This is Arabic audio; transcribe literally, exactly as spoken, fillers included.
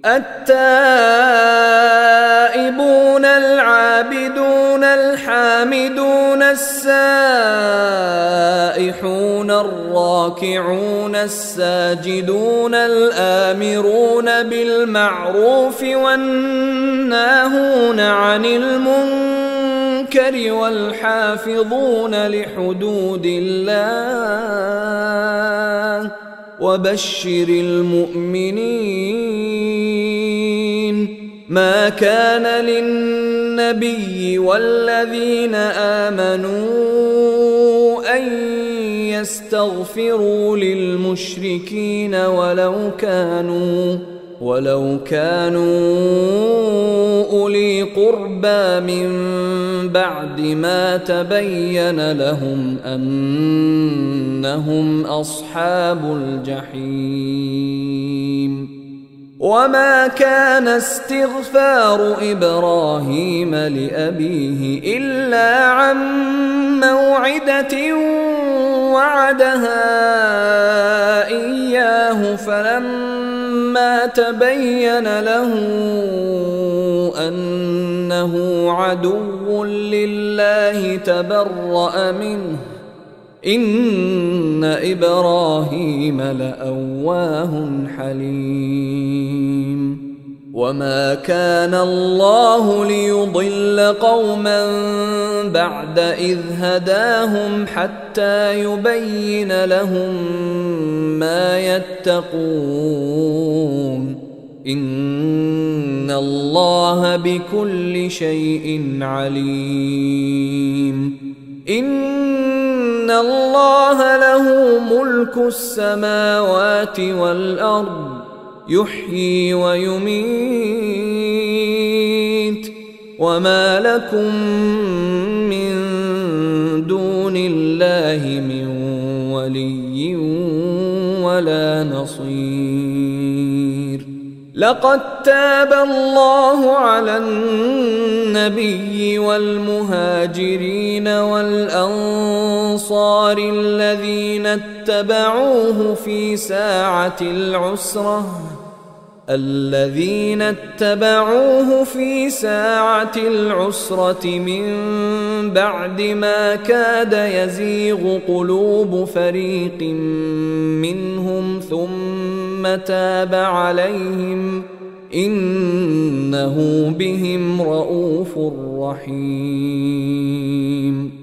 التائبون العابدون الحامدون السائحون الراكعون الساجدون الآمرون بالمعروف والناهون عن المنكر والحافظون لحدود الله وبشر المؤمنين. ما كان للنبي والذين آمنوا أن يستغفروا للمشركين ولو كانوا ولو كانوا أولي قربى من بعد ما تبين لهم أنهم أصحاب الجحيم. وما كان استغفار إبراهيم لأبيه إلا عن موعدة وعدها إياه فلما تبين له أنه عدو لله تبرأ منه إن إبراهيم لأواه حليم. وما كان الله ليضل قوما بعد إذ هداهم حتى يبين لهم ما يتقون إن الله بكل شيء عليم. إن الله له ملك السماوات والأرض يحيي ويميت وما لكم من دون الله من ولي ولا نصير. لقد تاب الله على النبي والمهاجرين والأنصار الذين اتبعوه في ساعة العسرة الذين اتبعوه في ساعة العسرة من بعد ما كاد يزيغ قلوب فريق منهم ثم تاب عليهم إنه بهم رءوف رحيم.